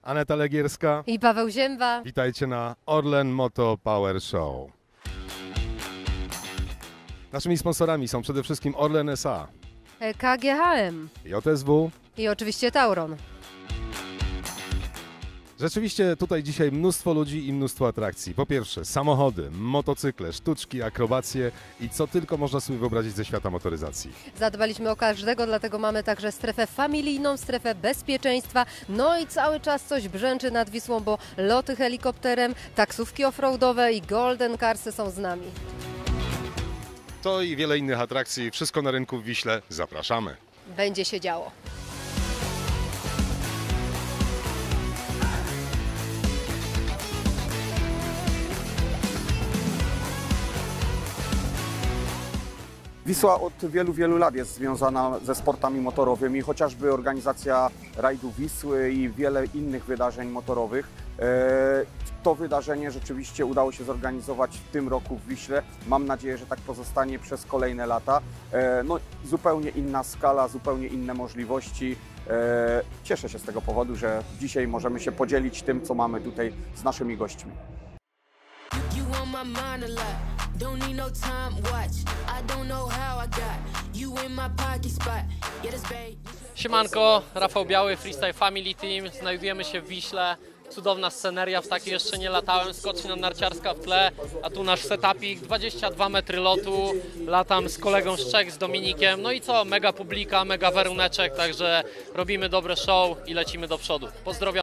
Aneta Legierska i Paweł Zięba. Witajcie na Orlen Moto Power Show. Naszymi sponsorami są przede wszystkim Orlen S.A., KGHM JSW. i oczywiście Tauron. Rzeczywiście tutaj dzisiaj mnóstwo ludzi i mnóstwo atrakcji. Po pierwsze samochody, motocykle, sztuczki, akrobacje i co tylko można sobie wyobrazić ze świata motoryzacji. Zadbaliśmy o każdego, dlatego mamy także strefę familijną, strefę bezpieczeństwa. No i cały czas coś brzęczy nad Wisłą, bo loty helikopterem, taksówki offroadowe i golden carsy są z nami. To i wiele innych atrakcji, wszystko na rynku w Wiśle. Zapraszamy. Będzie się działo. Wisła od wielu lat jest związana ze sportami motorowymi, chociażby organizacja Rajdu Wisły i wiele innych wydarzeń motorowych. To wydarzenie rzeczywiście udało się zorganizować w tym roku w Wiśle. Mam nadzieję, że tak pozostanie przez kolejne lata. No, zupełnie inna skala, zupełnie inne możliwości. Cieszę się z tego powodu, że dzisiaj możemy się podzielić tym, co mamy tutaj z naszymi gośćmi. Don't need no time watch. I don't know how I got you in my pocket spot. Yeah, this babe. Siemanko, Rafał Biały, Freestyle Family Team. Znajdujemy się w Wiśle. Cudowna sceneria, w takiej jeszcze nie latałem. Skocznia narciarska w tle, a tu nasz setupik, 22 metry lotu. Latam z kolegą z Czech, z Dominikiem. No i co, mega publika, mega waruneczek, także robimy dobre show i lecimy do przodu. Pozdrawiam.